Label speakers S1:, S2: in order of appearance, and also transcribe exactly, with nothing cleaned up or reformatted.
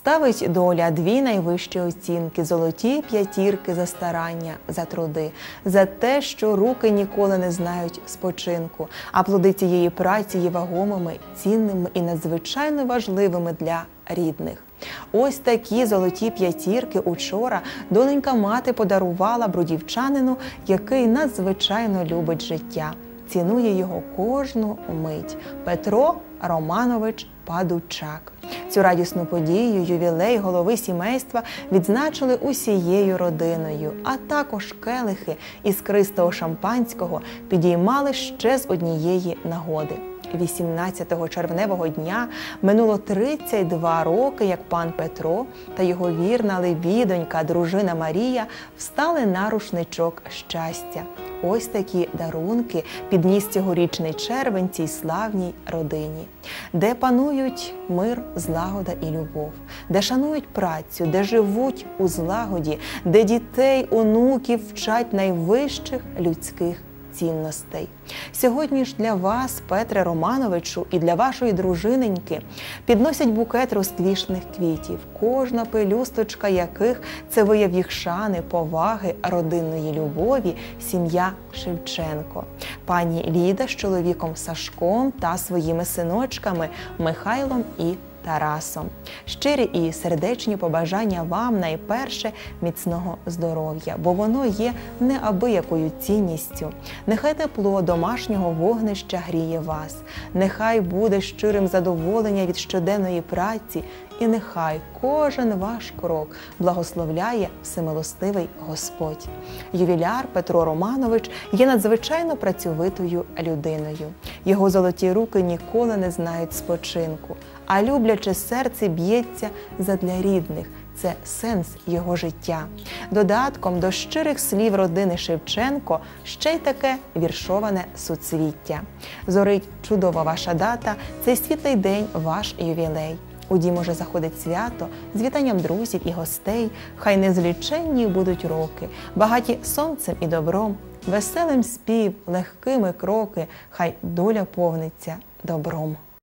S1: Ставить доля дві найвищі оцінки – золоті п'ятірки за старання, за труди, за те, що руки ніколи не знають спочинку, а плоди цієї праці є вагомими, цінними і надзвичайно важливими для рідних. Ось такі золоті п'ятірки учора доненька-мати подарувала бродівчанину, який надзвичайно любить життя, цінує його кожну мить – Петро Романович Падучак. Цю радісну подію, ювілей голови сімейства відзначили усією родиною, а також келихи іскристого шампанського підіймали ще з однієї нагоди. вісімнадцятого червневого дня минуло тридцять два роки, як пан Петро та його вірна лебідонька, дружина Марія, встали на рушничок щастя. Ось такі дарунки підніс цьогорічний червень цій славній родині, де панують мир, злагода і любов, де шанують працю, де живуть у злагоді, де дітей, онуків вчать найвищих людських цінностей. Сьогодні ж для вас, Петре Романовичу, і для вашої дружиненьки підносять букет розквішних квітів, кожна пелюсточка яких – це вияв їх шани, поваги, родинної любові, сім'я Шевченко. Пані Ліда з чоловіком Сашком та своїми синочками Михайлом і Тарасом. Щирі і сердечні побажання вам найперше міцного здоров'я, бо воно є неабиякою цінністю. Нехай тепло домашнього вогнища гріє вас, нехай буде щирим задоволення від щоденної праці, і нехай кожен ваш крок благословляє всемилостивий Господь. Ювіляр Петро Романович є надзвичайно працьовитою людиною. Його золоті руки ніколи не знають спочинку, а любляче серце б'ється задля рідних. Це сенс його життя. Додатком до щирих слів родини Шевченко ще й таке віршоване суцвіття. Зорить чудова ваша дата, цей світлий день – ваш ювілей. У дім уже заходить свято, з вітанням друзів і гостей, хай незліченні будуть роки, багаті сонцем і добром, веселим спів, легкими кроки, хай доля повниться добром.